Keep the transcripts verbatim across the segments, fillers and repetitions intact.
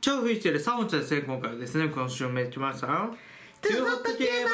超フィッシュでさん本ですね。今回はですね、今週もやってましたよ。 トゥーホット競馬。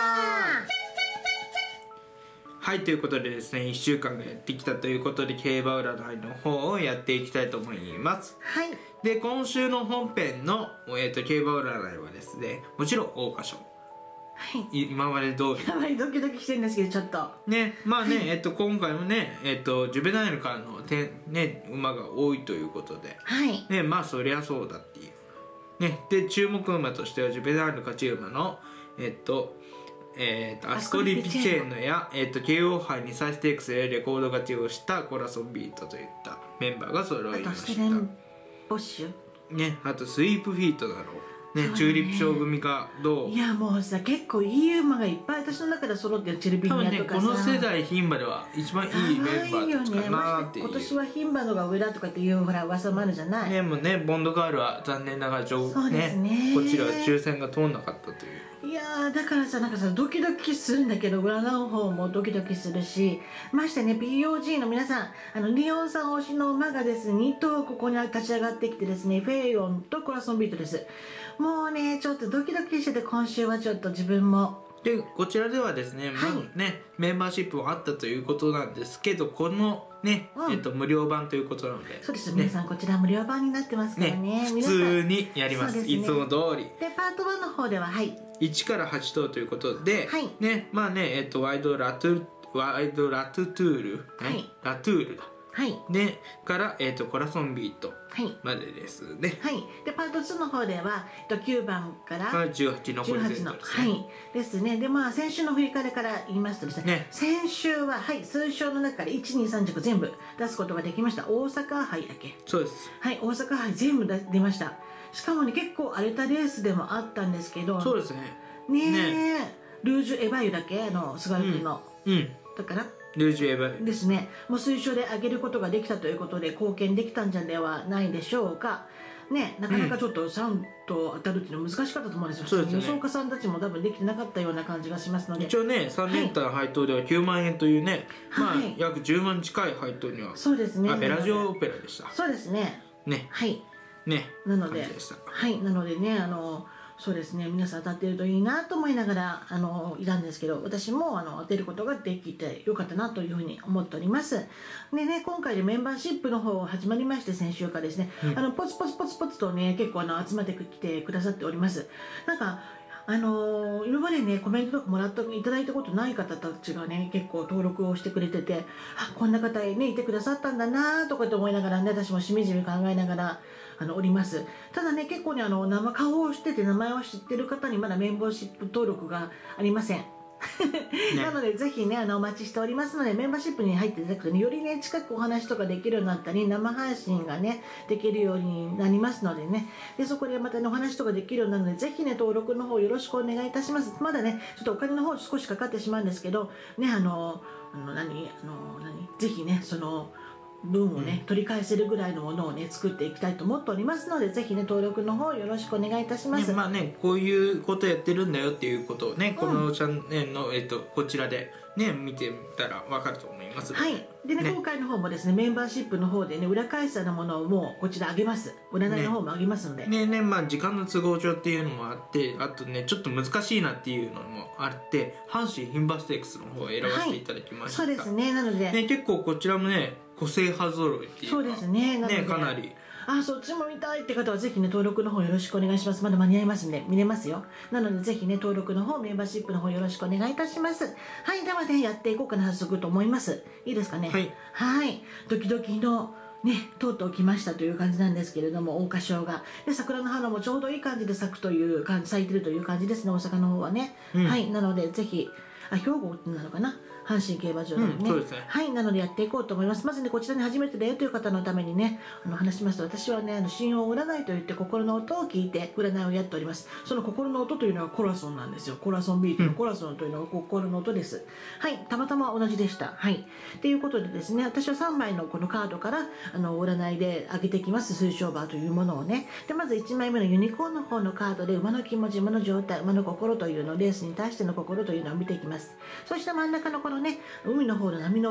はい、ということでですね、いっしゅうかんがやってきたということで、競馬占いの方をやっていきたいと思います。 はい。 で、今週の本編の、えー、と競馬占いはですね、もちろん桜花賞。 はい。 今まで通り。 やばい、ドキドキしてるんですけど、ちょっと。 ね、まあね、はい、えっと、今回もね、えっと、ジュベナイルからのて、ね、馬が多いということで、 はい。 ね、まあ、そりゃそうだっていう。ね、で、注目馬としては、ジュベナイル勝ち馬の、えっと、えっと、アスコリ・ピチェーノや、えっと、ケーオー 杯にサイステークスでレコード勝ちをしたコラソンビートといったメンバーが揃いました。 あと、ステレンボッシュ。 ね、あと、スイープフィートだろう。ね、チューリップ賞組がどう。 いやもうさ、結構いい馬がいっぱい私の中で揃ってる。チェルビニアとかさ、 多分ね、この世代牝馬では一番いいメンバーたちかなっていう。 今年は牝馬のが上だとかっていうほら噂もあるじゃない。 ね、もうね、ボンドガールは残念ながら上そうですね、 こちらは抽選が通んなかったという。 いやーだからさ、なんかさ、ドキドキするんだけど、占う方もドキドキするし、ましてね、 ピーオージー の皆さん、あのリオンさん推しの馬がですね、に頭ここに立ち上がってきてですね、フェイロンとコラソンビートです。もうね、ちょっとドキドキしてて、今週はちょっと自分もで、こちらではですね、 はい、 まあね、メンバーシップもあったということなんですけど、このね、 うん、 えっと、無料版ということなので。 そうです、 ね、 皆さんこちら無料版になってますからね。 ね、普通にやります。 ね、 いつも通り。 で、パートワンの方では、はい。 いちからはち頭ということで、 はい、 ね、まあね、えっと、ワイドラトゥ、ワイドラトゥトゥール、 はい、 ラトゥールだ。 はい。 で、から、えっと、コラソンビートまでですね。 はい。で、パートツーの方では、えっと、きゅうばんからじゅうはちのプレゼントですね。 はい。ですね。で、まあ、先週の振り返りから言いますとですね、ね、先週は、はい、数勝の中からいち、に、さん着全部出すことができました。大阪杯だけ。 そうです。 はい、大阪杯全部出ました。しかもね、結構荒れたレースでもあったんですけど、 そうですね。 ねえ、ね、ルージュエヴァイユだっけ、あの、菅原君の。 うん。うん、だから、 ルージュエヴァイユですね。もう推奨で上げることができたということで、貢献できたんじゃではないでしょうか。ね、なかなかちょっとさんと当たるっていうのは難しかったと思うんですよ。そうですね、予想家さんたちも多分できてなかったような感じがしますので。 一応ね、さん連単配当ではきゅうまんえんというね、はい、まあ、約じゅうまん近い配当には。 そうですね。 あ、ベラジオオペラでした。 そうですね。 ね。 はい。 ね。 なので、はい、なのでね、あの、そうですね、皆さん当たっているといいなと思いながらあのいたんですけど、私もあの当てることができてよかったなというふうに思っております。でね、今回でメンバーシップの方始まりまして、先週からですね、うん、あのポツポツポツポツとね、結構あの集まってきてくださっております。なんかあのー、今までね、コメントとかもらっていただいたことない方たちがね、結構登録をしてくれてて、あ、こんな方ね、いてくださったんだなとかって思いながらね、私もしみじみ考えながらあのおります。ただね、結構ね、あの生顔をしてて名前を知ってる方にまだメンバーシップ登録がありません。ね、なのでぜひね、あのお待ちしておりますので、メンバーシップに入っていただくとね、よりね近くお話とかできるようになったり、生配信がねできるようになりますのでね、でそこでまたねお話とかできるようになるので、ぜひね登録の方よろしくお願いいたします。まだねちょっとお金の方少しかかってしまうんですけどね、あのあの何あの何ぜひねその分をね、うん、取り返せるぐらいのものをね作っていきたいと思っておりますので、ぜひね登録の方よろしくお願いいたします。 ね、まあね、こういうことやってるんだよっていうことをね、うん、このチャンネルの、えっと、こちらでね見てみたら分かると思います。 はい。でね、ね、今回の方もですね、メンバーシップの方でね裏返したものをもうこちらあげます。占いの方もあげますのでね。ねね、まあ時間の都合上っていうのもあって、あとねちょっと難しいなっていうのもあって、阪神牝馬ステークスの方を選ばせていただきました。 はい、そうですね。なのでね、結構こちらもね個性派揃いっていうか、 そうですね、なのでね、かなり、 あ、そっちも見たいって方はぜひね登録の方よろしくお願いします。まだ間に合いますんで見れますよ。なのでぜひね登録の方、メンバーシップの方よろしくお願いいたします。はい、ではねやっていこうかな、早速と思います。いいですかね。 はい、 はい、ドキドキのね、とうとう来ましたという感じなんですけれども、桜花賞がで桜の花もちょうどいい感じで咲くという感じ、咲いてるという感じですね、大阪の方はね、うん、はい、なのでぜひ、あ、兵庫なのかな、阪神競馬場でね、うん、そうですね、はい、なのでやっていこうと思います。まずねこちらに初めてだよという方のためにねあの話しますと、私はねあの心音占いといって心の音を聞いて占いをやっております。その心の音というのはコラソンなんですよ。コラソンビートのコラソンというのは心の音です。はい、たまたま同じでした。はいということでですね、私はさんまいのこのカードからあの占いで上げていきます、推奨馬というものをね。でまずいちまいめのユニコーンの方のカードで馬の気持ち、馬の状態、馬の心というのを、レースに対しての心というのを見ていきます。そして真ん中のこのね海の方の波の音で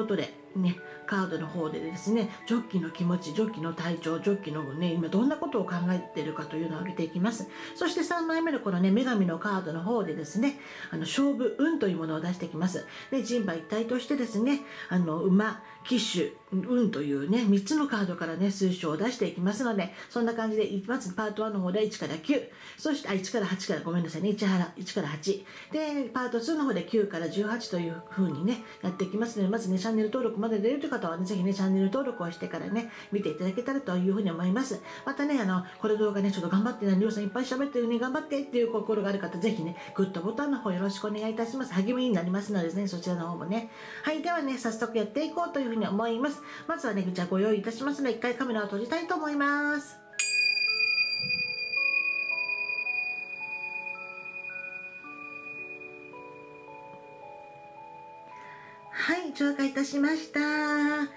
ね、カードの方でですね、ジョッキの気持ち、ジョッキの体調、ジョッキのね、今どんなことを考えているかというのを挙げていきます。そしてさんまいめのこのね、女神のカードの方でですね、あの勝負運というものを出してきます。で、人馬一体としてですね、あの馬、騎手、運というね、みっつのカードからね、数章を出していきますので、そんな感じで、まずパートワンの方でいちからきゅう、そして、あ、いちからはちからごめんなさいね、いちからはち。で、パートツーの方できゅうからじゅうはちという風にね、やっていきますので、まずね、チャンネル登録まで出るという方はね、ぜひね、チャンネル登録をしてからね、見ていただけたらというふうに思います。またね、あの、これ動画ね、ちょっと頑張ってね、りょうさんいっぱい喋ってるね、頑張ってっていう心がある方、ぜひね、グッドボタンの方よろしくお願いいたします。励みになりますのでですね、そちらの方もね。はい、ではね、早速やっていこうというふうに思います。まずはね、じゃあご用意いたしますので、一回カメラを閉じたいと思います。はい、浄化いたしました。はい、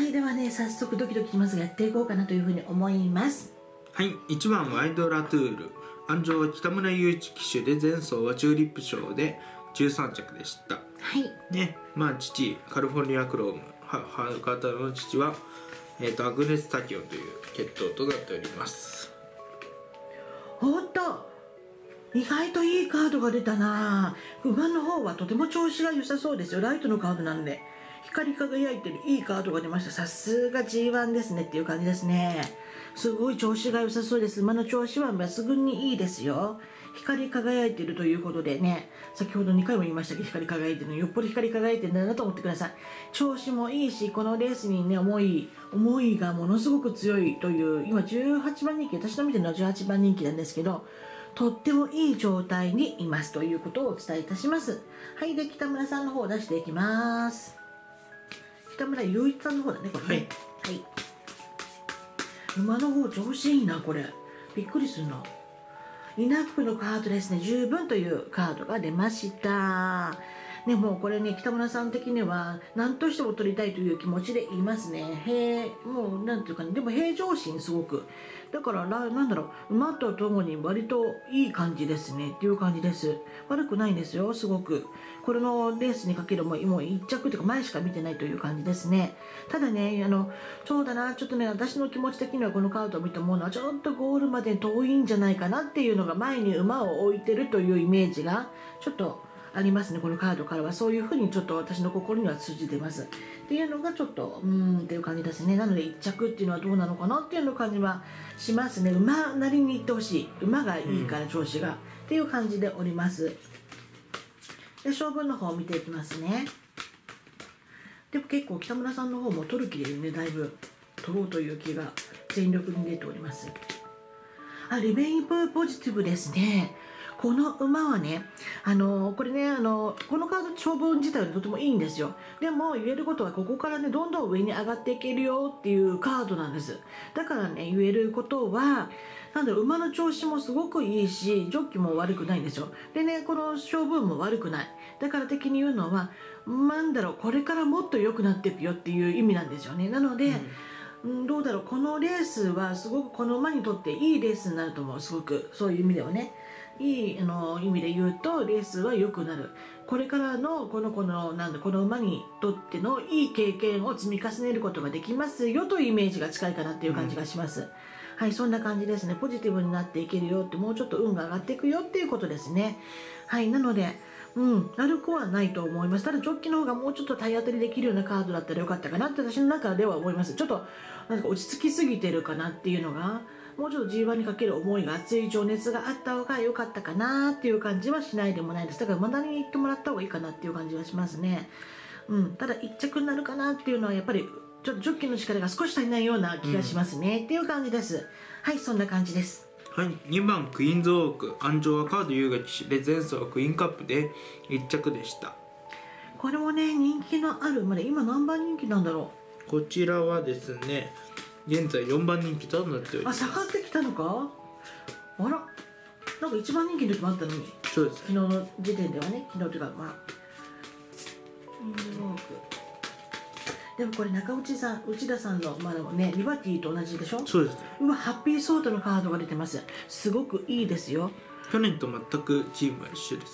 ではね、早速ドキドキしますがやっていこうかなというふうに思います。 はい、いちばんワイドラトゥール、安城は北村雄一騎手で、前走はチューリップ賞でじゅうさん着でした。 はいね、まあ父カリフォルニアクローム、母方の父は、えー、とアグネス・タキオという血統となっております。 おっと、意外といいカードが出たな。馬の方はとても調子が良さそうですよ。ライトのカードなんで光り輝いてるいいカードが出ました。さすが ジーワン ですねっていう感じですね。すごい調子が良さそうです。馬の調子は抜群にいいですよ。光り輝いているということでね、先ほどにかいも言いましたけど、光り輝いてるのよっぽど光り輝いてるんだなと思ってください。調子もいいし、このレースにね、思い思いがものすごく強いという、今じゅうはちばん人気、私の見てるのはじゅうはちばん人気なんですけど、とってもいい状態にいますということをお伝えいたします。はい、で北村さんの方を出していきます。北村雄一さんの方だね、これね。はい、はい、馬の方調子いいな、これびっくりするな。イナップのカードですね、十分というカードが出ました。ね、もうこれね、北村さん的には何としても取りたいという気持ちでいますね。平、もうなんていうかね、でも平常心すごく。だからなんだろう、馬とともに割といい感じですねっていう感じです。悪くないんですよ、すごく。これのレースにかけるももういっ着というか前しか見てないという感じですね。ただね、あのそうだな、ちょっとね、私の気持ち的にはこのカードを見て思うのはちょっとゴールまで遠いんじゃないかなっていうのが、前に馬を置いてるというイメージがちょっとありますね。このカードからはそういうふうにちょっと私の心には通じてますっていうのがちょっとうーんっていう感じですね。なのでいっ着っていうのはどうなのかなっていうの感じはしますね。馬なりにいってほしい、馬がいいから調子が、うん、っていう感じでおります。で勝負の方を見ていきますね。でも結構北村さんの方も取る気でね、だいぶ取ろうという気が全力に出ております。あ、リベインプポジティブですね。この馬はね、あのこれね、あのこのカード勝負自体はとてもいいんですよ。でも言えることは、ここからねどんどん上に上がっていけるよっていうカードなんです。だからね、言えることは、なんだろう、馬の調子もすごくいいし、ジョッキも悪くないんですよ。でね、この勝負も悪くない。だから的に言うのは、なんだろう、これからもっと良くなっていくよっていう意味なんですよね。なので、うん、どうだろう、このレースはすごくこの馬にとっていいレースになると思う。すごくそういう意味ではね、いいあの意味で言うとレースは良くなる。これからのこの子のなんだこの馬にとってのいい経験を積み重ねることができますよというイメージが近いかなっていう感じがします。うん、はい、そんな感じですね。ポジティブになっていけるよって、もうちょっと運が上がっていくよっていうことですね。はい、なので、うん、悪くはないと思います。ただジョッキの方がもうちょっと体当たりできるようなカードだったらよかったかなって私の中では思います。ちょっとなんか落ち着きすぎてるかなっていうのが、もうちょっと ジーワン にかける思いが、熱い情熱があった方が良かったかなっていう感じはしないでもないです。だからまだに言ってもらった方がいいかなっていう感じはしますね。うん、ただいっ着になるかなっていうのはやっぱりちょっとジョッキの力が少し足りないような気がしますね、うん、っていう感じです。はい、そんな感じです。 はい、にばんクイーンズオーク、安城はカード優雅騎手で、前走はクイーンカップでいっ着でした。これもね、人気のある馬で、今何番人気なんだろう。こちらはですね、現在よんばん人気となっております。 あ、下がってきたのか。あら、なんかいちばん人気の時もあったのに。 そうです、ね、 昨日の時点ではね、昨日というかまあクイーンズウォークでもこれ中内さん、内田さんのまだね、リバティと同じでしょ。 そうですね。 今ハッピーソートのカードが出てます。すごくいいですよ。 去年と全くチームは一緒ですね。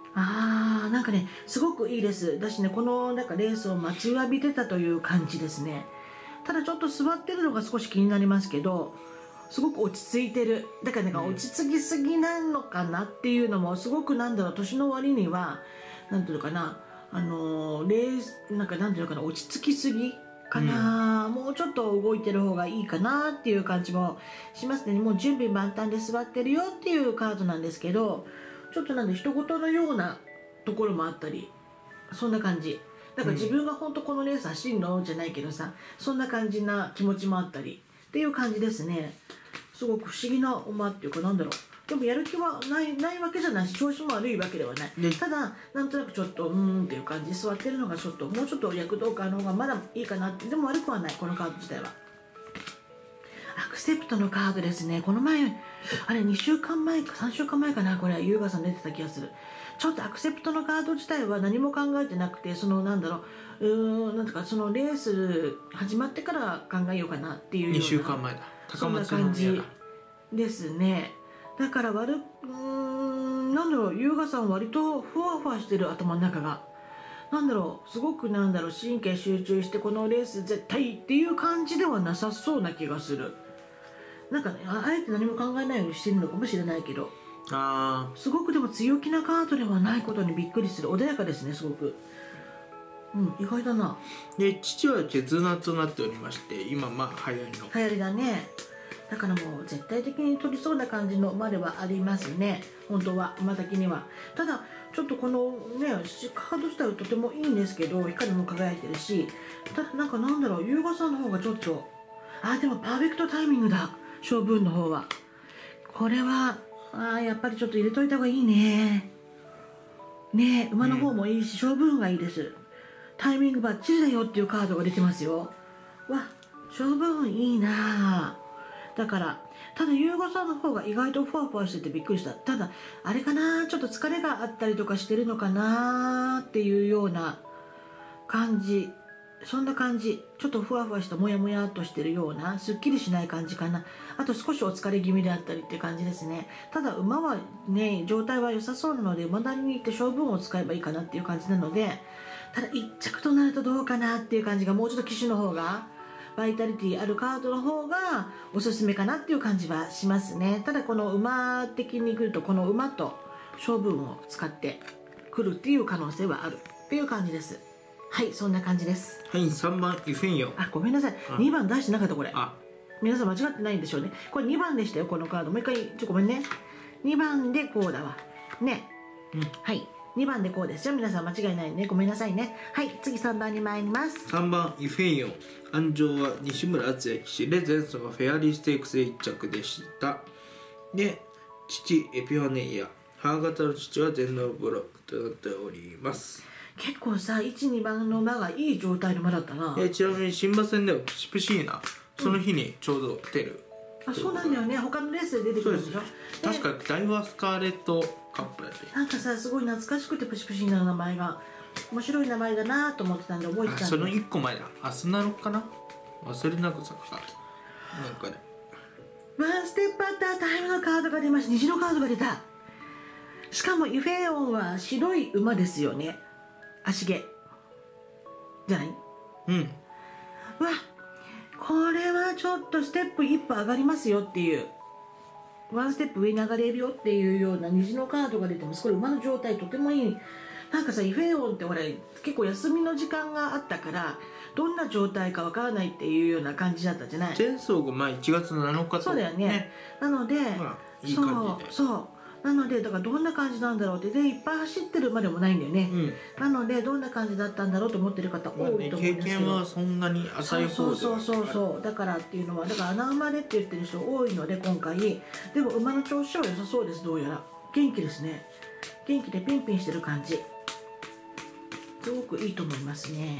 あーなんかねすごくいいですだしねこのなんかレースを待ちわびてたという感じですね。ただちょっと座ってるのが少し気になりますけどすごく落ち着いてるだからなんか落ち着きすぎなのかなっていうのもすごくなんだろう年の割にはなんていうのかなあのー、レースなんかなんていうのかな落ち着きすぎかな、うん、もうちょっと動いてる方がいいかなっていう感じもしますね。もう準備万端で座ってるよっていうカードなんですけどちょっとなんで人事のようなところもあったりそんな感じだから自分が本当このレース走るのじゃないけどさそんな感じな気持ちもあったりっていう感じですね。すごく不思議な馬っていうかなんだろうでもやる気はないないわけじゃないし調子も悪いわけではない、ね、ただなんとなくちょっとうーんっていう感じで座ってるのがちょっともうちょっと躍動感の方がまだいいかなってでも悪くはないこのカード自体は。アクセプトのカードですねこの前あれにしゅうかんまえかさんしゅうかんまえかなこれ優雅さん出てた気がする。ちょっとアクセプトのカード自体は何も考えてなくてそのなんだろううーんなんとかそのレース始まってから考えようかなっていうようなにしゅうかんまえだそんな感じですね。だから悪うーんなんだろう優雅さん割とふわふわしてる頭の中がなんだろうすごくなんだろう神経集中してこのレース絶対っていう感じではなさそうな気がする。なんかねあえて何も考えないようにしてるのかもしれないけどあすごくでも強気なカードではないことにびっくりする穏やかですねすごくうん意外だな。 で父は決断となっておりまして今まあ流行りの流行りだねだからもう絶対的に取りそうな感じの馬ではありますね本当は馬的には。ただちょっとこのねカード自体はとてもいいんですけど光も輝いてるしただなんかなんだろう優雅さんの方がちょっとあでもパーフェクトタイミングだ勝負運の方はこれはあやっぱりちょっと入れといた方がいいねねえ馬の方もいいし、うん、勝負運がいいですタイミングバッチリだよっていうカードが出てますよ。わ勝負運いいなだからただ優雅さんの方が意外とふわふわしててびっくりした。ただあれかなちょっと疲れがあったりとかしてるのかなっていうような感じそんな感じちょっとふわふわしたもやもやっとしてるようなすっきりしない感じかな。あと少しお疲れ気味であったりって感じですね。ただ馬はね状態は良さそうなので馬なりに行って勝負運を使えばいいかなっていう感じなのでただいっ着となるとどうかなっていう感じがもうちょっと騎手の方がバイタリティあるカードの方がおすすめかなっていう感じはしますね。ただこの馬的に来るとこの馬と勝負運を使ってくるっていう可能性はあるっていう感じです。はいそんな感じです。 はいさんばんイフェンヨあごめんなさいにばん出してなかったこれあ皆さん間違ってないんでしょうね。これにばんでしたよこのカードもう一回ちょごめんねにばんでこうだわね、うん、はいにばんでこうですよ皆さん間違いないねごめんなさいね。はい次さんばんに参ります。 さんばんイフェンヨ安城は西村敦也騎手で前走がフェアリーステークスでいっ着でした。で父エピファネイア母方の父は全能ブロとなっております。 結構さいち、にばんの馬がいい状態の馬だったな。 えちなみに新馬戦ではプシプシーなその日にちょうど出る、 うん、あそうなんだよね他のレースで出てくるんでしょ。 確かダイワスカーレットカップやでなんかさすごい懐かしくてプシプシーな名前が面白い名前だなと思ってたんで覚えてたんでそのいっこまえだアスナロかな忘れなくさかなんかねワンステップアッタータイムのカードが出ました。虹のカードが出た。しかもイフェオンは白い馬ですよね足毛じゃないうんわこれはちょっとステップ一歩上がりますよっていうワンステップ上に上がれるよっていうような虹のカードが出てます。これ馬の状態とてもいい。なんかさイフェオンってほら結構休みの時間があったからどんな状態かわからないっていうような感じだったじゃない。 前走がまあいちがつなのかとそうだよね、ね、なので、 まあ、いい感じでそうそうなのでだからどんな感じなんだろうってでいっぱい走ってる馬でもないんだよね、うん、なのでどんな感じだったんだろうと思ってる方多いと思うんですけど、まあね、 経験はそんなに浅い方ではそうそうそうそうだからっていうのはだから穴馬でって言ってる人多いので今回でも馬の調子は良さそうです。どうやら元気ですね。元気でピンピンしてる感じすごくいいと思いますね。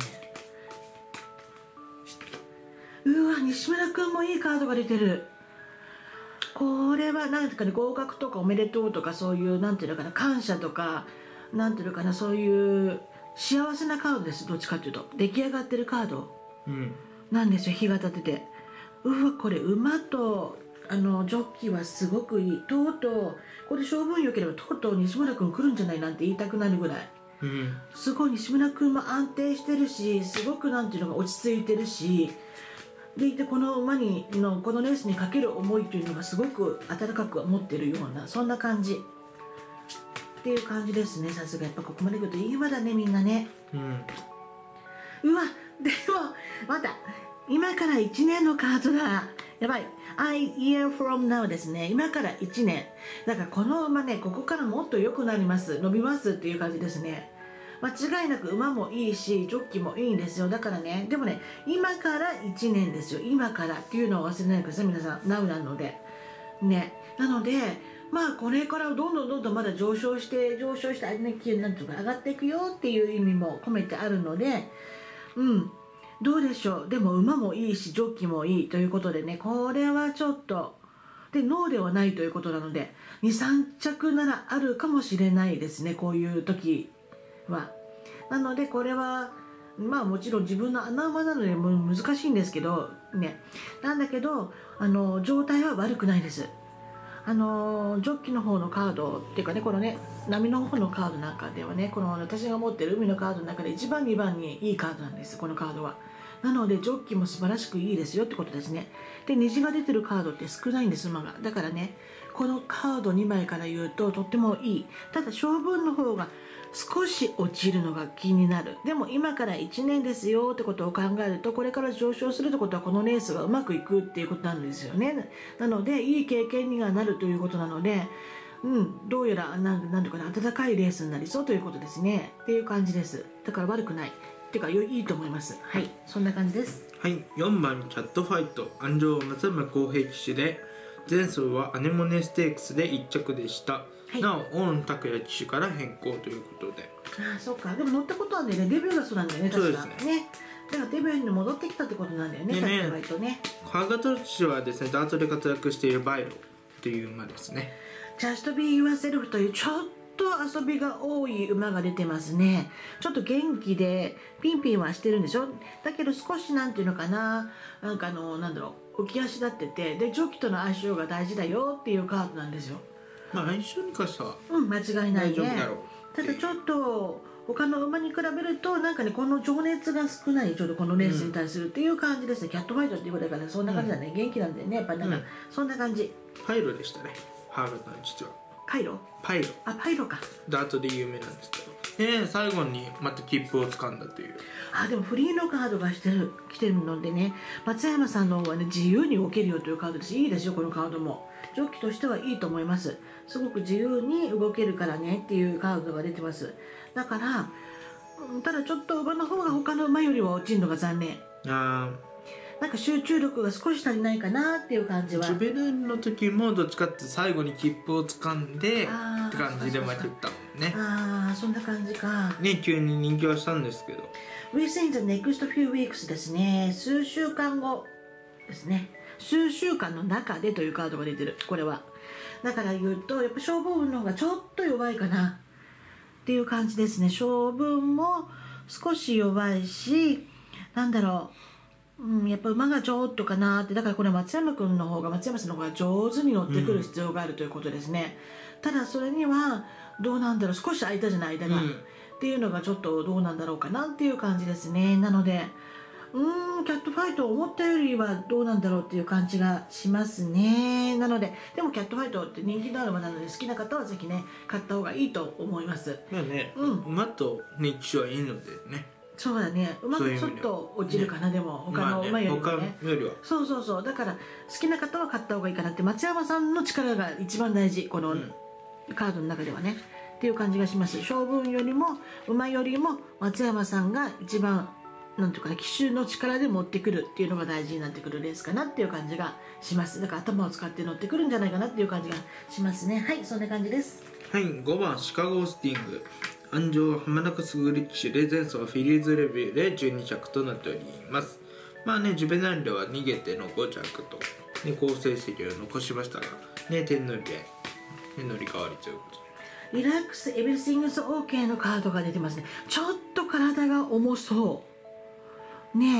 うわ西村君もいいカードが出てる。これは何ていうかね合格とかおめでとうとかそういうなんていうのかな感謝とかなんていうのかなそういう幸せなカードです。どっちかっていうと出来上がってるカードなんですよ、うん、日が立ててうわこれ馬とあのジョッキーはすごくいい。とうとうこれ勝負良ければとうとう西村君来るんじゃないなんて言いたくなるぐらい、 うん、 すごい西村君も安定してるし、すごくなんていうのが落ち着いてるし、でいてこの馬にのこのレースにかける思いというのがすごく温かく持ってるような、そんな感じっていう感じですね。さすがやっぱここまで来るといい馬だねみんなね。 うん、 うわでもまた今からいちねんのカードがやばい。I year from now ですね。今からいちねんだからこの馬ね、ここからもっと良くなります、伸びますっていう感じですね。間違いなく馬もいいしジョッキーもいいんですよ。だからね、でもね今からいちねんですよ。今からっていうのを忘れないでください皆さん。ナウなのでね。なのでまあこれからどんどんどんどんまだ上昇して上昇してあれね、なんていうか上がっていくよっていう意味も込めてあるので、うんどうでしょう。でも馬もいいしジョッキーもいいということでね、これはちょっとでノーではないということなのでにさん着ならあるかもしれないですね、こういう時は。なのでこれはまあもちろん自分の穴馬なのでもう難しいんですけどね、なんだけどあの状態は悪くないです。あのジョッキの方のカードっていうかね、このね波の方のカードなんかではね、この私が持ってる海のカードの中でいちばんにばんにいいカードなんです、このカードは。なのでジョッキも素晴らしくいいですよってことですね。で虹が出てるカードって少ないんです馬が。だからねこのカードにまいから言うととってもいい。ただ勝負の方が少し落ちるのが気になる。でも今からいちねんですよってことを考えると、これから上昇するってことはこのレースがうまくいくっていうことなんですよね。なのでいい経験にはなるということなので、うん、どうやらなんなんとかな温かいレースになりそうということですねっていう感じです。だから悪くないっていうかいいと思います。はい、そんな感じです。 はい、よんばんキャットファイト、安城松山公平騎手で前走はアネモネステークスでいっ着でした。はい、なお大野拓也騎手から変更ということで。 ああそうか。でも乗ったことはねデビューがそうなんだよね、確か。 そうですね。だからデビューに戻ってきたってことなんだよね、キャットファイトね。 川形騎手はですね、ダートで活躍しているバイロという馬ですね。 Just Be Yourself というちょっと遊びが多い馬が出てますね。ちょっと元気でピンピンはしてるんでしょ。だけど少しなんていうのかな、なんかあのなんだろう、浮き足立ってて、でジョッキとの相性が大事だよっていうカードなんですよ。 まあ相性に関してはうん間違いないね。 大丈夫だろう。 ただちょっと他の馬に比べるとなんかねこの情熱が少ない、ちょっとこのレースに対するっていう感じですね。うん、キャットファイトっていうことだから、ね、そんな感じだね、うん、元気なんでねやっぱりなんか、うん、そんな感じ。 パイロでしたね、川形の父は。 パイロパイロあパイロか。 ダートで有名なんですけど、で最後にまた切符を掴んだという。 あでもフリーのカードがしてる来てるのでね、松山さんの方はね自由に動けるよというカードです。いいですよこのカードも。ジョッキとしてはいいと思います。すごく自由に動けるからねっていうカードが出てます。だからただちょっと馬の方が他の馬よりは落ちるのが残念。 あなんか集中力が少し足りないかなっていう感じは。 ジュベナイルの時もどっちかって最後に切符を掴んでって感じで負けたもんね。 ああそんな感じかね。急に人気はしたんですけど、 Within the next few weeks ですね。数週間後ですね。数週間の中でというカードが出てる。これはだから言うとやっぱ勝負運の方がちょっと弱いかなっていう感じですね。勝負運も少し弱いし、なんだろう、うん、やっぱ馬がちょっとかなって。だからこれ松山君の方が松山さんの方が上手に乗ってくる必要があるということですね。うん、ただそれにはどうなんだろう、少し空いたじゃない間が、うん、っていうのがちょっとどうなんだろうかなっていう感じですね。なのでうーんキャットファイト思ったよりはどうなんだろうっていう感じがしますね。なのででもキャットファイトって人気のある馬なので好きな方はぜひね買った方がいいと思います。 まあね、 うん、 馬とね騎手はいいのでね。 そうだね、馬がちょっと落ちるかな、ね、でも他の馬よりもね、まあね、 他よりはそうそうそう。だから好きな方は買った方がいいかなって。松山さんの力が一番大事このカードの中ではね、っていう感じがします。勝負よりも馬よりも松山さんが一番なんていうかね、騎手の力で持ってくるっていうのが大事になってくるレースかなっていう感じがします。だから頭を使って乗ってくるんじゃないかなっていう感じがしますね。はい、そんな感じです。 はい、ごばんシカゴスティング、安城浜中優騎手で前走はフィリーズレビューでじゅうに着となっております。まあね、ジュベナイルでは逃げてのご着と、ね、好成績を残しましたが、ね、点乗りで、ね、乗り換わりということでリラックスエビリシングス OK のカードが出てますね。ちょっと体が重そうね。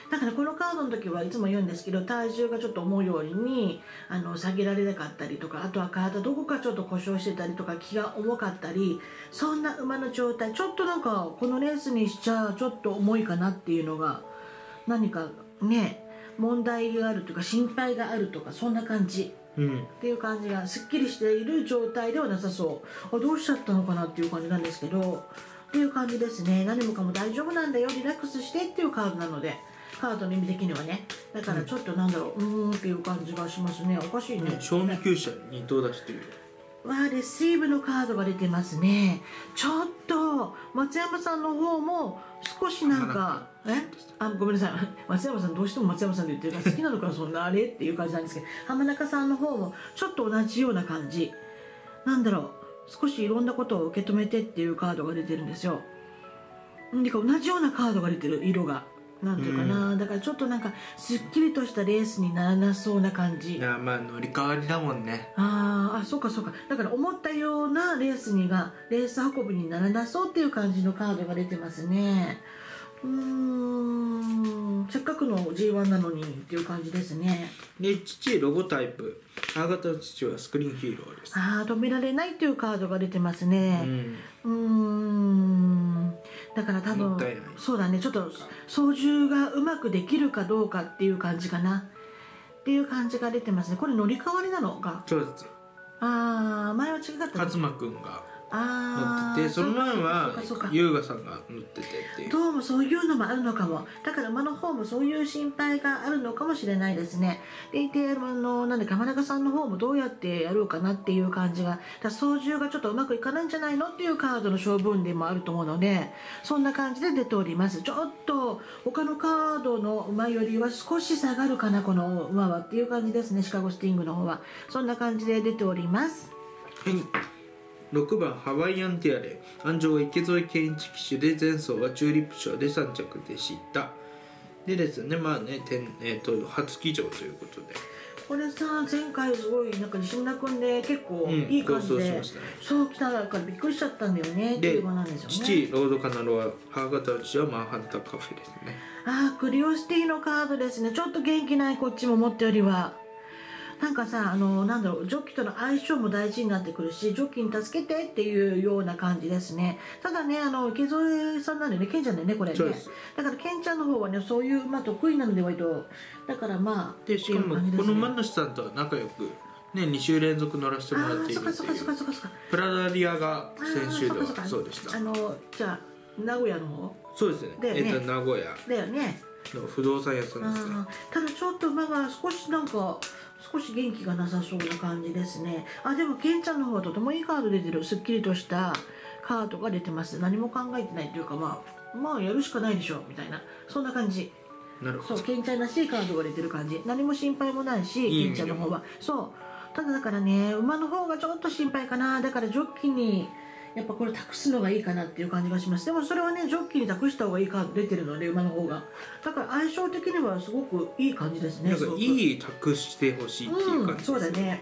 だからこのカードの時はいつも言うんですけど、体重がちょっと思うようにあの下げられなかったりとか、あとは体どこかちょっと故障してたりとか、気が重かったり、そんな馬の状態、ちょっとなんかこのレースにしちゃちょっと重いかなっていうのが、何かね問題があるというか心配があるとか、そんな感じ。 うん、 っていう感じが、すっきりしている状態ではなさそう。あ、どうしちゃったのかなっていう感じなんですけど、っていう感じですね。何もかも大丈夫なんだよ、リラックスしてっていうカードなので、カードの意味的にはね。だからちょっとなんだろう、うーんっていう感じがしますね。おかしいね。 ね、小児厩舎に頭出してるよ。 わあ、レシーブのカードが出てますね。ちょっと松山さんの方も少しなんか、えあ、ごめんなさい、松山さんどうしても松山さんで言ってるから好きなのかなそんなあれっていう感じなんですけど、浜中さんの方もちょっと同じような感じなんだろう、少しいろんなことを受け止めてっていうカードが出てるんですよ。なんか同じようなカードが出てる、色がなんていうかな、うん、だからちょっとなんかすっきりとしたレースにならなそうな感じ。 いや、まあ乗り換わりだもんね。 あーあ、そうかそうか。だから思ったようなレースにがレース運びにならなそうっていう感じのカードが出てますね。うーん、せっかくの ジーワン なのにっていう感じですね。 で、父ロゴタイプ、母方の父はスクリーンヒーローです。 ああ、止められないっていうカードが出てますね。うん、うーん、だから多分そうだね、ちょっと操縦がうまくできるかどうかっていう感じかなっていう感じが出てますね。これ乗り換わりなのか。 そうです。 ああ、前は違かったね。 勝間くんがあ乗ってて、その前は優雅さんが乗っててっていう。 どうもそういうのもあるのかも。だから馬の方もそういう心配があるのかもしれないですね。でいて、あのなんで浜中さんの方もどうやってやろうかなっていう感じが、だ操縦がちょっとうまくいかないんじゃないのっていうカードの勝負運でもあると思うので、そんな感じで出ております。ちょっと他のカードの馬よりは少し下がるかな、この馬はっていう感じですね。シカゴスティングの方はそんな感じで出ております。 はい、ろくばんハワイアンティアレ、安城は池添健一騎手で、前走はチューリップ賞でさん着でした。でですね、まあね、天えー、と初騎乗ということで、 これさ、前回すごいなんか西村君で結構いい感じで、うん、 しましたね、 そう来たからびっくりしちゃったんだよねっていう場なんですよね。 父ロードカナロは母方の父はマンハッタンカフェですね。 ああ、クリオシティのカードですね。ちょっと元気ない、こっちも思ったよりは。なんかさ、あのなんだろう、ジョッキとの相性も大事になってくるし、ジョッキに助けてっていうような感じですね。ただね、あの池添さんなんでね、ケンちゃんだよね、これね。だからケンちゃんの方はね、そういう馬得意なので割と、だからまあで、しかも、ね、この馬主さんとは仲良くね、に週連続乗らせてもらっているっていう。プラダリアが先週ではそうでした。 あのじゃあ名古屋の方、 そうですね、ね、えっと名古屋だよねの不動産屋さんですね。 ただちょっと馬が少しなんか少し元気がなさそうな感じですね。あ、でもケンちゃんの方はとてもいいカード出てる。すっきりとしたカードが出てます。何も考えてないというか、まあまあやるしかないでしょみたいな、そんな感じ。 なるほど。 そう、ケンちゃんらしいカードが出てる感じ。何も心配もないし、ケンちゃんの方はそう。ただだからね、馬の方がちょっと心配かな。だからジョッキにやっぱこれ託すのがいいかなっていう感じがします。でもそれはね、ジョッキに託した方がいいカード出てるので、馬の方がだから相性的にはすごくいい感じですね。 なんかいい託してほしいっていう感じです、ね、 うん、そうだね。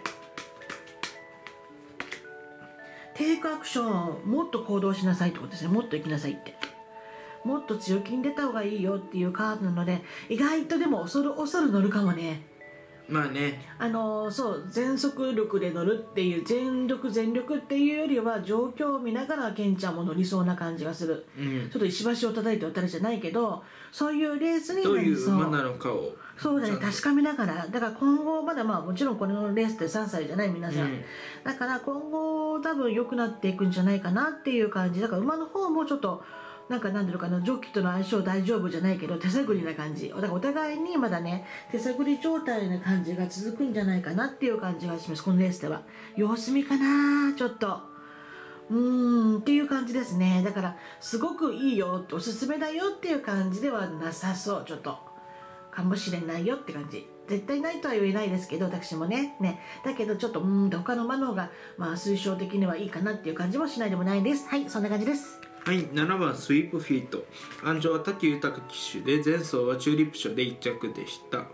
テイクアクション、もっと行動しなさいってことですね。もっと行きなさいって、もっと強気に出た方がいいよっていうカードなので、意外とでも恐る恐る乗るかもね。 まあね、 あのそう全速力で乗るっていう、全力全力っていうよりは状況を見ながらケンちゃんも乗りそうな感じがする、うん、ちょっと石橋を叩いて渡るじゃないけど、そういうレースになりそう。 どういう馬なのかをそうだね、確かめながら。だから今後まだ、まあもちろんこのレースってさんさいじゃない皆さん、うん、だから今後多分良くなっていくんじゃないかなっていう感じだから、馬の方もちょっとなんかなんだろうかな、ジョッキとの相性大丈夫じゃないけど手探りな感じだから、お互いにまだね手探り状態な感じが続くんじゃないかなっていう感じがします。このレースでは様子見かな、ちょっとうーんっていう感じですね。だからすごくいいよ、おすすめだよっていう感じではなさそう、ちょっとかもしれないよって感じ。絶対ないとは言えないですけど、私もねねだけどちょっとうーんと他の馬の方がまあ推奨的にはいいかなっていう感じもしないでもないです。はい、そんな感じです。 はい、ななばんスイープフィート、安城は滝豊騎手で、前走はチューリップ賞でいっ着でした。はい、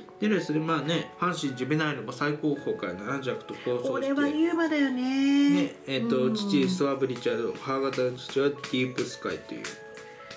でですね、まあね、阪神ジュベナイルも最高峰からなな着と好走して、 これはユーマだよね。 ね、えっ、ー、と、父ストアブリチャード、母方の父はディープスカイという。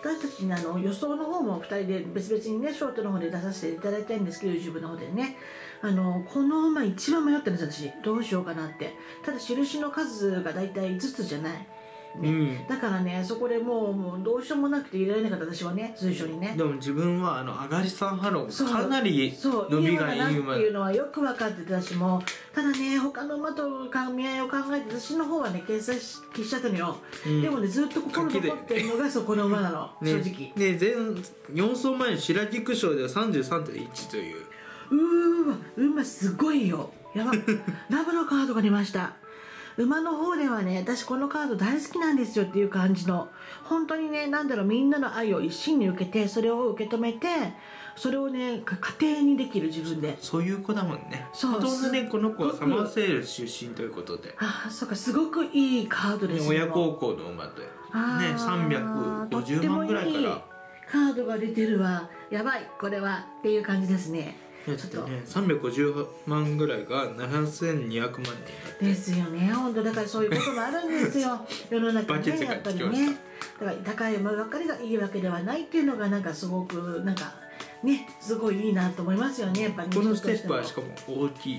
私たちにあの予想の方もふたりで別々にねショートの方で出させていただいたいんですけど YouTube の方でねあのこの馬一番迷ったんです私どうしようかなって。ただ印の数がだいたいいつつじゃない、ねうん、 だからねそこでもう、もうどうしようもなくて入れられなかった私はね随所にね。 でも自分はあのアガリサンハローかなりそう伸びがいい馬っていうのはよく分かってたしもただね他の馬と見合いを考えて私の方はね掲載し消しちゃったのよ、うん、でもねずっと心残ってるのがそこの馬なの、ね、正直ね前よん走前の白菊賞では さんじゅうさんてんいち といううーわ馬すごいよやばラブのカードが出ました。馬の方ではね私このカード大好きなんですよっていう感じの本当にねなんだろうみんなの愛を一身に受けてそれを受け止めてそれをね家庭にできる自分でそういう子だもんね。 そうほとんどねこの子はサマーセール出身ということでああそうかすごくいいカードですね。 親孝行の馬でねさんびゃくごじゅうまんぐらいからカードが出てるわやばいこれはっていう感じですね。 だってねさんびゃくごじゅうまんぐらいがななせんにひゃくまんになってですよね本当だからそういうこともあるんですよ世の中にねやっぱりねだから高い馬ばっかりがいいわけではないっていうのがなんかすごくなんかねすごいいいなと思いますよねやっぱりね。 このステップはしかも大きい。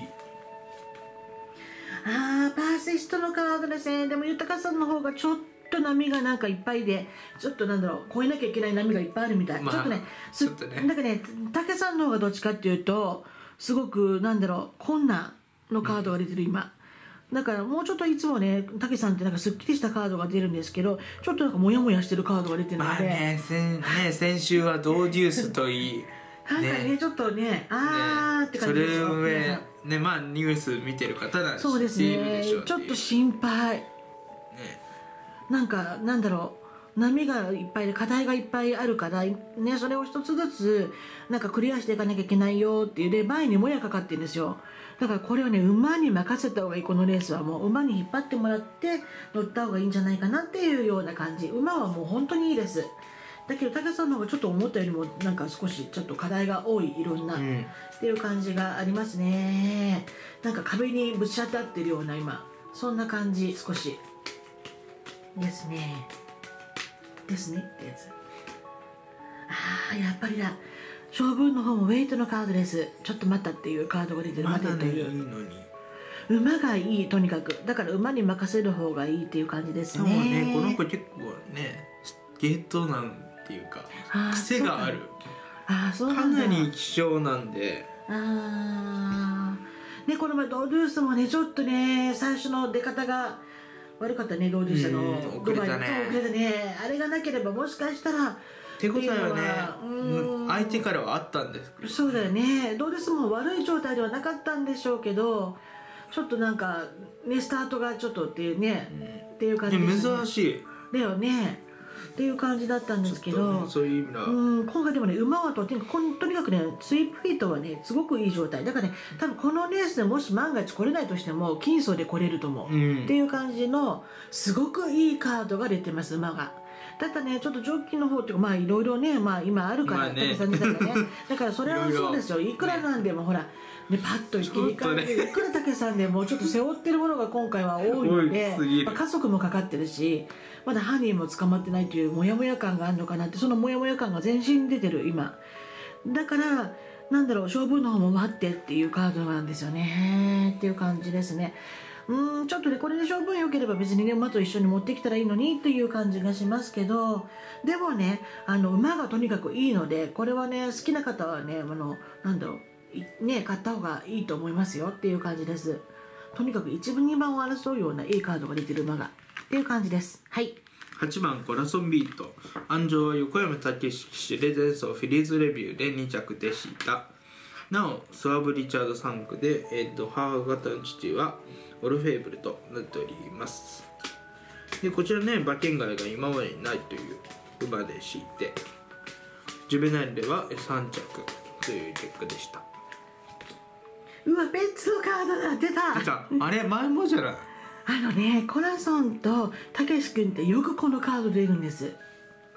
あーパーシストのカードですね。でも豊さんの方がちょっと波がなんかいっぱいでちょっとなんだろう超えなきゃいけない波がいっぱいあるみたい、まあ、ちょっとねすちょっとねだからね武さんの方がどっちかっていうとすごくなんだろう困難のカードが出てる今、うん、だからもうちょっといつもね武さんってなんかすっきりしたカードが出るんですけどちょっとなんかモヤモヤしてるカードが出てるので、まあね先ね先週はドーデュースといいなんかね、ね、ちょっとねあーって感じですよ。 それ上ねまあニュース見てる方なんそうですねちょっと心配ねなんかなんだろう波がいっぱいで課題がいっぱいあるからねそれを一つずつなんかクリアしていかなきゃいけないよっていうで前にもやかかってるんですよ。だからこれはね馬に任せた方がいいこのレースはもう馬に引っ張ってもらって乗った方がいいんじゃないかなっていうような感じ。馬はもう本当にいいです。だけど武さんの方がちょっと思ったよりもなんか少しちょっと課題が多いいろんな、うん、っていう感じがありますね。なんか壁にぶち当たってるような今そんな感じ少しですねですねってやつ。あーやっぱりだ勝負の方もウェイトのカードです。ちょっと待ったっていうカードが出てる。 まだね待てといういいのに馬がいいとにかくだから馬に任せる方がいいっていう感じですね。 でもねこの子結構ねゲートなんていうか癖があるあーそうかなり希少なんであーねこの前ドルースもねちょっとね最初の出方が悪かったねローデュースの遅れたね遅れたねあれがなければもしかしたら手応えはね相手からはあったんですけどそうだよねローデュースも悪い状態ではなかったんでしょうけどちょっとなんかねスタートがちょっとっていうね、うん、っていう感じでしたね珍しいだよねっていう感じだったんですけど、 ね、そういう意味だうん今回でもね馬はととにかくとにかくねスイープフィートはねすごくいい状態だからね多分このレースでもし万が一来れないとしても金層で来れると思う、うん、っていう感じのすごくいいカードが出てます馬が。だったねちょっとジョッキーの方っていうかまあいろいろねまあ今あるから武、ね、さん自体がねだからそれはそうですよいくらなんでも、ね、ほらねパッと切り替えて、ね、いくら武さんでもちょっと背負ってるものが今回は多いので、まあ、家族もかかってるしまだ犯人も捕まってないというモヤモヤ感があるのかなってそのモヤモヤ感が全身に出てる今だからなんだろう勝負の方も待ってっていうカードなんですよねっていう感じですね。うんちょっとねこれで勝負良ければ別にね馬と一緒に持ってきたらいいのにっていう感じがしますけどでもねあの馬がとにかくいいのでこれはね好きな方はねあのなんだろうね買った方がいいと思いますよっていう感じです。とにかくいちばんにばんを争うようないいカードが出てる馬がっていう感じです。はいはちばんコラソンビート安城は横山武史騎手で前走フィリーズレビューでに着でした。なおスワブ・リチャードさん区で、えー、と母方の父はオルフェーブルとなっております。でこちらね馬券外が今までにないという馬で敷いてジュベナイルではさん着という結果でした。 うわ別のカードだ出た出たあれ前もじゃないあのねコラソンとたけし君ってよくこのカード出るんです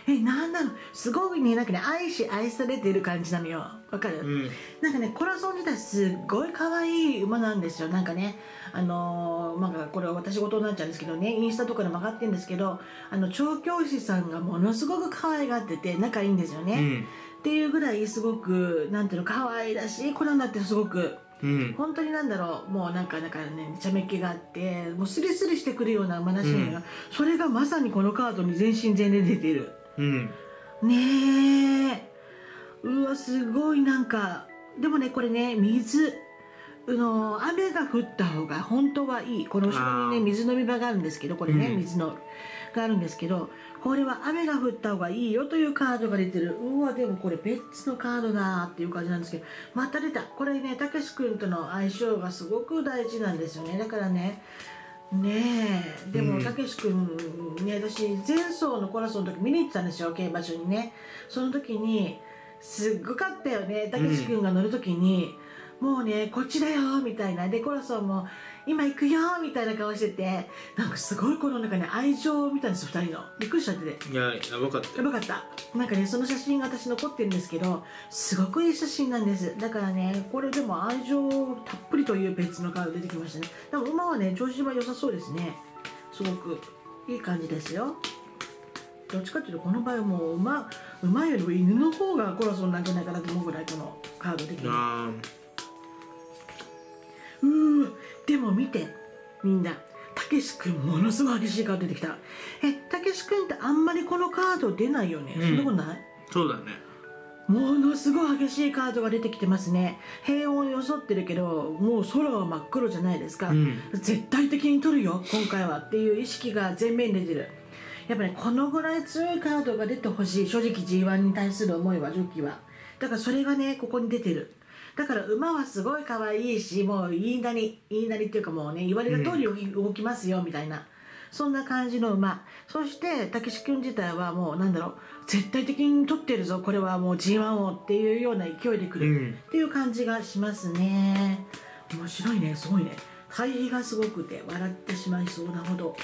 えなんなのすごいねなんかね愛し愛されてる感じなのよわかる、 うん、 なんかねコラソン自体すっごい可愛い馬なんですよなんかねあのー、まあこれは私事になっちゃうんですけどねインスタとかでも上がってるんですけどあの調教師さんがものすごく可愛がってて仲いいんですよね、うん、っていうぐらいすごくなんていうの可愛らしい子なんだってすごく、うん、本当になんだろうもうなんかなんかね茶目っ気があってもうスリスリしてくるような馬らしいのよ、うん、それがまさにこのカードに全身全霊で出ている、うん、ねえうわすごいなんかでもねこれね水の雨が降った方が本当はいいこの後ろにね水飲み場があるんですけどこれね、うん、水のがあるんですけどこれは雨が降った方がいいよというカードが出てるうわでもこれベッツのカードだっていう感じなんですけどまた出たこれねたけし君との相性がすごく大事なんですよねだからねねえでもたけし君ね私前走のコラソンの時見に行ってたんですよ競馬場にねその時にすっごかったよねたけし君が乗る時に、うん、もうねこっちだよみたいなでコラソンも今行くよみたいな顔しててなんかすごいこの中ね愛情を見たんですよふたりのびっくりしちゃってていややばかったやばかったなんかねその写真が私残ってるんですけどすごくいい写真なんですだからねこれでも愛情たっぷりという別のカード出てきましたねでも馬はね調子は良さそうですねすごくいい感じですよどっちかっていうとこの場合はもう馬馬よりも犬の方がコラソンなんじゃないかなと思うぐらいこのカード的にうーでも見てみんなたけし君ものすごい激しいカード出てきたえたけし君ってあんまりこのカード出ないよね、うん、そんなことないそうだねものすごい激しいカードが出てきてますね平穏を装ってるけどもう空は真っ黒じゃないですか、うん、絶対的に取るよ今回はっていう意識が前面に出てるやっぱり、ね、このぐらい強いカードが出てほしい正直 ジーワン に対する思いはジョッキーはだからそれがねここに出てるだから馬はすごい可愛いしもう言いなり言いなりっていうかもうね言われた通り動きますよみたいな、うん、そんな感じの馬そしてたけし君自体はもうなんだろう絶対的に取ってるぞこれはもう ジーワン をっていうような勢いでくるっていう感じがしますね面白いねすごいね対比がすごくて笑ってしまいそうなほど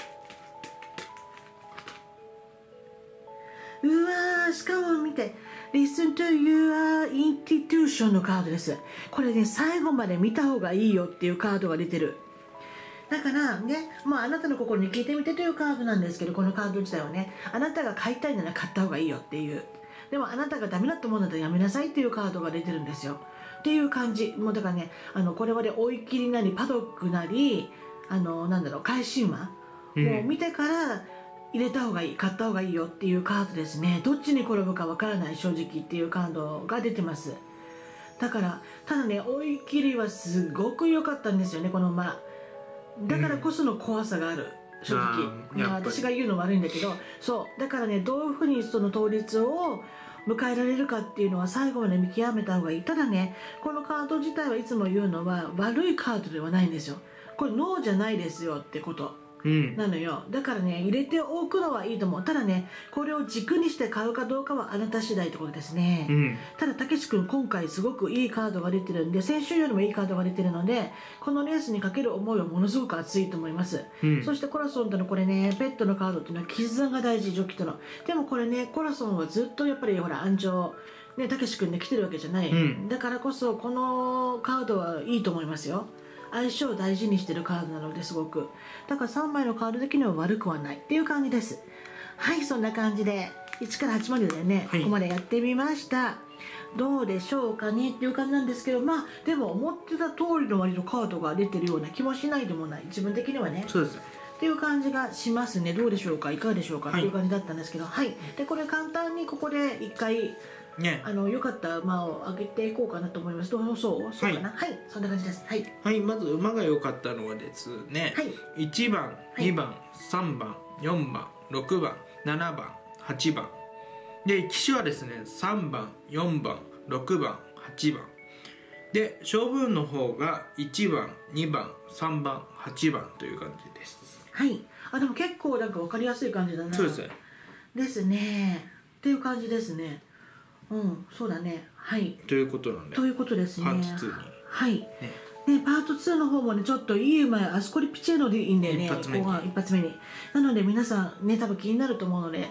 うわーしかも見て Listen to your institution のカードですこれね最後まで見た方がいいよっていうカードが出てるだからね、まあ、あなたの心に聞いてみてというカードなんですけどこのカード自体はねあなたが買いたいなら買った方がいいよっていうでもあなたがダメだと思うんだったらやめなさいっていうカードが出てるんですよっていう感じもうだからねあのこれまで追い切りなりパドックなりあのなんだろう返し馬を見てから入れた方がいい買った方がいいよっていうカードですねどっちに転ぶかわからない正直っていうカードが出てますだからただね追い切りはすごく良かったんですよねこの馬だからこその怖さがある、うん、正直いや私が言うの悪いんだけどそうだからねどういうふうにその倒立を迎えられるかっていうのは最後まで見極めた方がいいただねこのカード自体はいつも言うのは悪いカードではないんですよこれノーじゃないですよってことうん、なのよだからね入れておくのはいいと思うただねこれを軸にして買うかどうかはあなた次第ってことですね、うん、ただたけし君今回すごくいいカードが出てるんで先週よりもいいカードが出てるのでこのレースにかける思いはものすごく熱いと思います、うん、そしてコラソンとのこれねペットのカードっていうのは絆が大事ジョッキとのでもこれねコラソンはずっとやっぱりほら安城ねたけし君で来てるわけじゃない、うん、だからこそこのカードはいいと思いますよ相性を大事にしてるカードなのですごくだからさんまいのカード的には悪くはないっていう感じですはいそんな感じでいちからはちまでだよね、はい、ここまでやってみましたどうでしょうかねっていう感じなんですけどまあでも思ってた通りの割のカードが出てるような気もしないでもない自分的にはねそうですっていう感じがしますねどうでしょうかいかがでしょうか、はい、っていう感じだったんですけどはいでこれ簡単にここでいっかいね、あの良かった馬を上げていこうかなと思います。どうそうそうかな、はい、はい、そんな感じです。はい。 はい、まず馬が良かったのはですね。はい。いちばん、はい、にばん、さんばん、よんばん、ろくばん、ななばん、はちばん。で騎手はですね、さんばん、よんばん、ろくばん、はちばん。で勝負運の方がいちばん、にばん、さんばん、はちばんという感じです。 はい。あでも結構なんか分かりやすい感じだな。 そうですね。 ですね。っていう感じですね。うん、そうだね。はい。 ということなんで。 ということですね。 パートツーに。 はい。ね、ね、パートツーの方もね、ちょっといい馬、アスコリピチェーノでいいんだよね。 一発目に。 後半一発目に。なので皆さんね、多分気になると思うので、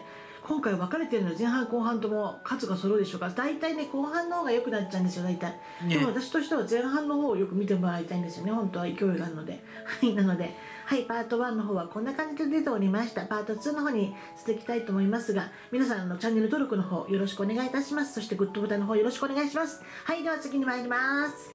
今回分かれてるので前半後半とも数が揃うでしょうか。大体ね後半の方が良くなっちゃうんですよ大体、 ね、 でも私としては前半の方をよく見てもらいたいんですよね。本当は勢いがあるのではいなのではいパートワンの方はこんな感じで出ておりました。パートツーの方にしていきたいと思いますが、皆さんのチャンネル登録の方よろしくお願いいたします。そしてグッドボタンの方よろしくお願いします。はいでは次に参ります。